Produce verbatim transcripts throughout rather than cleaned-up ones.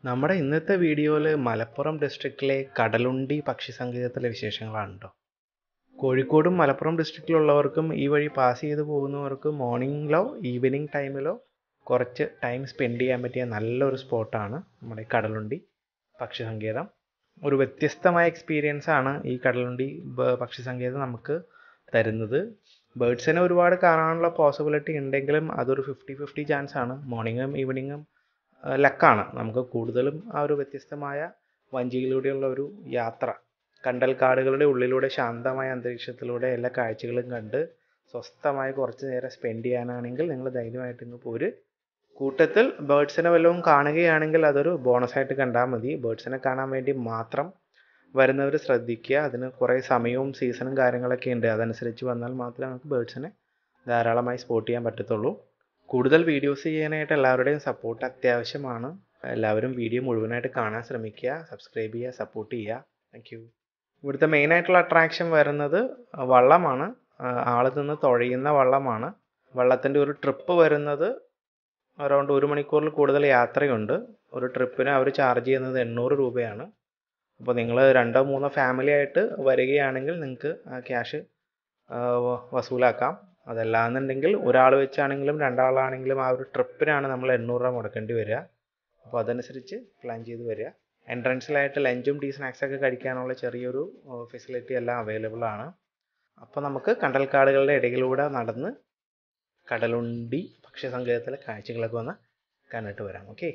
നമ്മുടെ ഇന്നത്തെ വീഡിയോയിൽ മലപ്പുറം ഡിസ്ട്രിക്റ്റിലെ കടലുണ്ടി പക്ഷി സങ്കേതത്തിലെ വിശേഷങ്ങളാണ് കേട്ടോ. കോഴിക്കോടും മലപ്പുറം ഡിസ്ട്രിക്റ്റിലുള്ളവർക്കും ഈ വഴി പാസ് ചെയ്ത് പോകുന്നവർക്കും മോർണിംഗിലോ ഈവനിങ് ടൈമിലോ കുറച്ച് ടൈം സ്പെൻഡ് ചെയ്യാൻ പറ്റിയ നല്ലൊരു സ്പോട്ടാണ് നമ്മുടെ കടലുണ്ടി പക്ഷി സങ്കേതം. ഒരു വ്യത്യസ്തമായ എക്സ്പീരിയൻസ് ആണ് ഈ കടലുണ്ടി പക്ഷി സങ്കേതം നമുക്ക് തരുന്നത്. ബേർഡ്സിനെ ഒരുപാട് കാണാനുള്ള പോസിബിലിറ്റി ഉണ്ടെങ്കിലും അതൊരു ഫിഫ്റ്റി ഫിഫ്റ്റി ചാൻസ് ആണ്. മോർണിംഗും ഈവനിങ്ങും ലക്കാണ്. നമുക്ക് കൂടുതലും ആ ഒരു വ്യത്യസ്തമായ വഞ്ചിയിലൂടെയുള്ള ഒരു യാത്ര, കണ്ടൽ കാടുകളുടെ ഉള്ളിലൂടെ ശാന്തമായ അന്തരീക്ഷത്തിലൂടെ എല്ലാ കാഴ്ചകളും കണ്ട് സ്വസ്ഥമായി കുറച്ച് നേരം സ്പെൻഡ് ചെയ്യാനാണെങ്കിൽ നിങ്ങൾ ധൈര്യമായിട്ട് ഇങ്ങ് പോര്. കൂട്ടത്തിൽ ബേർഡ്സിനെ വല്ലതും കാണുകയാണെങ്കിൽ അതൊരു ബോണസായിട്ട് കണ്ടാൽ മതി. ബേർഡ്സിനെ കാണാൻ വേണ്ടി മാത്രം വരുന്നവർ ശ്രദ്ധിക്കുക. അതിന് കുറേ സമയവും സീസണും കാര്യങ്ങളൊക്കെ ഉണ്ട്. അതനുസരിച്ച് വന്നാൽ മാത്രമേ നമുക്ക് ബേർഡ്സിനെ ധാരാളമായി സ്പോട്ട് ചെയ്യാൻ പറ്റത്തുള്ളൂ. കൂടുതൽ വീഡിയോസ് ചെയ്യാനായിട്ട് എല്ലാവരുടെയും സപ്പോർട്ട് അത്യാവശ്യമാണ്. എല്ലാവരും വീഡിയോ മുഴുവനായിട്ട് കാണാൻ ശ്രമിക്കുക, സബ്സ്ക്രൈബ് ചെയ്യുക, സപ്പോർട്ട് ചെയ്യുക. Thank you. ഇവിടുത്തെ മെയിനായിട്ടുള്ള അട്രാക്ഷൻ വരുന്നത് വള്ളമാണ്. ആൾ നിന്ന് തുഴയുന്ന വള്ളമാണ്. വള്ളത്തിൻ്റെ ഒരു ട്രിപ്പ് വരുന്നത് അറൗണ്ട് ഒരു മണിക്കൂറിൽ കൂടുതൽ യാത്രയുണ്ട്. ഒരു ട്രിപ്പിന് അവർ ചാർജ് ചെയ്യുന്നത് എണ്ണൂറ് രൂപയാണ്. അപ്പോൾ നിങ്ങൾ രണ്ടോ മൂന്നോ ഫാമിലി ആയിട്ട് വരികയാണെങ്കിൽ നിങ്ങൾക്ക് ആ ക്യാഷ് വസൂലാക്കാം. അതല്ലാന്നുണ്ടെങ്കിൽ ഒരാൾ വെച്ചാണെങ്കിലും രണ്ടാളാണെങ്കിലും ആ ഒരു ട്രിപ്പിനാണ് നമ്മൾ എണ്ണൂറ് രൂപ മുടക്കേണ്ടി വരിക. അപ്പോൾ അതനുസരിച്ച് പ്ലാൻ ചെയ്ത് വരിക. എൻട്രൻസിലായിട്ട് ലഞ്ചും ടീ സ്നാക്സൊക്കെ കഴിക്കാനുള്ള ചെറിയൊരു ഫെസിലിറ്റി എല്ലാം അവൈലബിൾ ആണ്. അപ്പോൾ നമുക്ക് കണ്ടൽക്കാടുകളുടെ ഇടയിലൂടെ നടന്ന് കടലുണ്ടി പക്ഷി സങ്കേതത്തിലെ കാഴ്ചകളൊക്കെ വന്ന് കണ്ടിട്ട് വരാം. ഓക്കെ.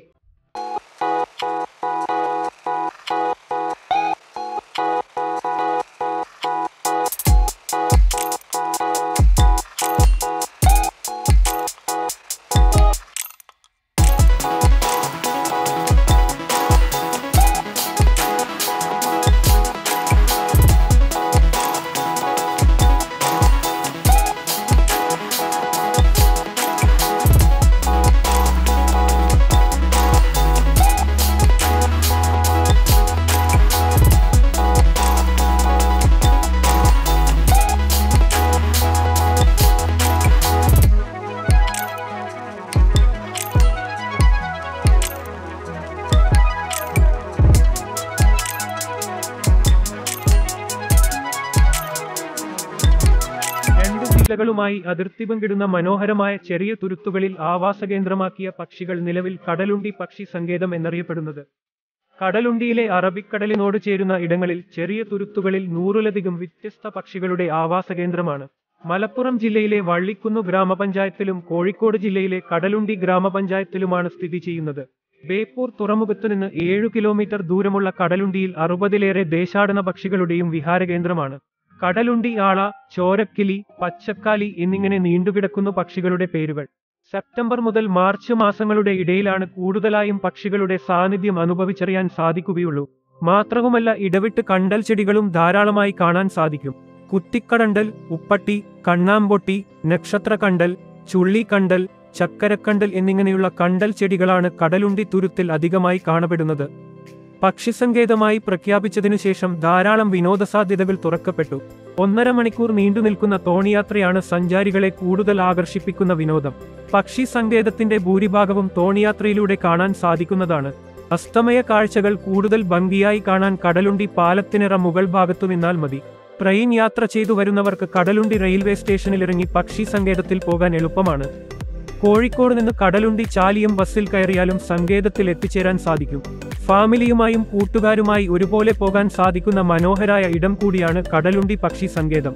ളുമായി അതിർത്തി പങ്കിടുന്ന മനോഹരമായ ചെറിയ തുരുത്തുകളിൽ ആവാസകേന്ദ്രമാക്കിയ പക്ഷികൾ നിലവിൽ കടലുണ്ടി പക്ഷി സങ്കേതം എന്നറിയപ്പെടുന്നത്. കടലുണ്ടിയിലെ അറബിക്കടലിനോട് ചേരുന്ന ഇടങ്ങളിൽ ചെറിയ തുരുത്തുകളിൽ നൂറിലധികം വ്യത്യസ്ത പക്ഷികളുടെ ആവാസകേന്ദ്രമാണ്. മലപ്പുറം ജില്ലയിലെ വള്ളിക്കുന്ന് ഗ്രാമപഞ്ചായത്തിലും കോഴിക്കോട് ജില്ലയിലെ കടലുണ്ടി ഗ്രാമപഞ്ചായത്തിലുമാണ് സ്ഥിതി ചെയ്യുന്നത്. ബേപ്പൂർ തുറമുഖത്തുനിന്ന് ഏഴു കിലോമീറ്റർ ദൂരമുള്ള കടലുണ്ടിയിൽ അറുപതിലേറെ ദേശാടന പക്ഷികളുടെയും വിഹാരകേന്ദ്രമാണ്. കടലുണ്ടി ആള, ചോരക്കിളി, പച്ചക്കാലി എന്നിങ്ങനെ നീണ്ടുകിടക്കുന്ന പക്ഷികളുടെ പേരുകൾ. സെപ്റ്റംബർ മുതൽ മാർച്ച് മാസങ്ങളുടെ ഇടയിലാണ് കൂടുതലായും പക്ഷികളുടെ സാന്നിധ്യം അനുഭവിച്ചറിയാൻ സാധിക്കുകയുള്ളൂ. മാത്രവുമല്ല, ഇടവിട്ട് കണ്ടൽ ചെടികളും ധാരാളമായി കാണാൻ സാധിക്കും. കുത്തിക്കടണ്ടൽ, ഉപ്പട്ടി, കണ്ണാമ്പൊട്ടി, നക്ഷത്രക്കണ്ടൽ, ചുള്ളിക്കണ്ടൽ, ചക്കരക്കണ്ടൽ എന്നിങ്ങനെയുള്ള കണ്ടൽ ചെടികളാണ് കടലുണ്ടി തുരുത്തിൽ അധികമായി കാണപ്പെടുന്നത്. പക്ഷിസങ്കേതമായി പ്രഖ്യാപിച്ചതിനു ശേഷം ധാരാളം വിനോദസാധ്യതകൾ തുറക്കപ്പെട്ടു. ഒന്നര മണിക്കൂർ നീണ്ടുനിൽക്കുന്ന തോണിയാത്രയാണ് സഞ്ചാരികളെ കൂടുതൽ ആകർഷിപ്പിക്കുന്ന വിനോദം. പക്ഷി സങ്കേതത്തിന്റെ ഭൂരിഭാഗവും തോണിയാത്രയിലൂടെ കാണാൻ സാധിക്കുന്നതാണ്. അസ്തമയ കാഴ്ചകൾ കൂടുതൽ ഭംഗിയായി കാണാൻ കടലുണ്ടി പാലത്തിനിറ മുകൾ ഭാഗത്തു നിന്നാൽ മതി. ട്രെയിൻ യാത്ര ചെയ്തു വരുന്നവർക്ക് കടലുണ്ടി റെയിൽവേ സ്റ്റേഷനിലിറങ്ങി പക്ഷി സങ്കേതത്തിൽ പോകാൻ എളുപ്പമാണ്. കോഴിക്കോട് നിന്ന് കടലുണ്ടി ചാലിയം ബസ്സിൽ കയറിയാലും സങ്കേതത്തിൽ എത്തിച്ചേരാൻ സാധിക്കും. ഫാമിലിയുമായും കൂട്ടുകാരുമായി ഒരുപോലെ പോകാൻ സാധിക്കുന്ന മനോഹരായ ഇടം കൂടിയാണ് കടലുണ്ടി പക്ഷി സങ്കേതം.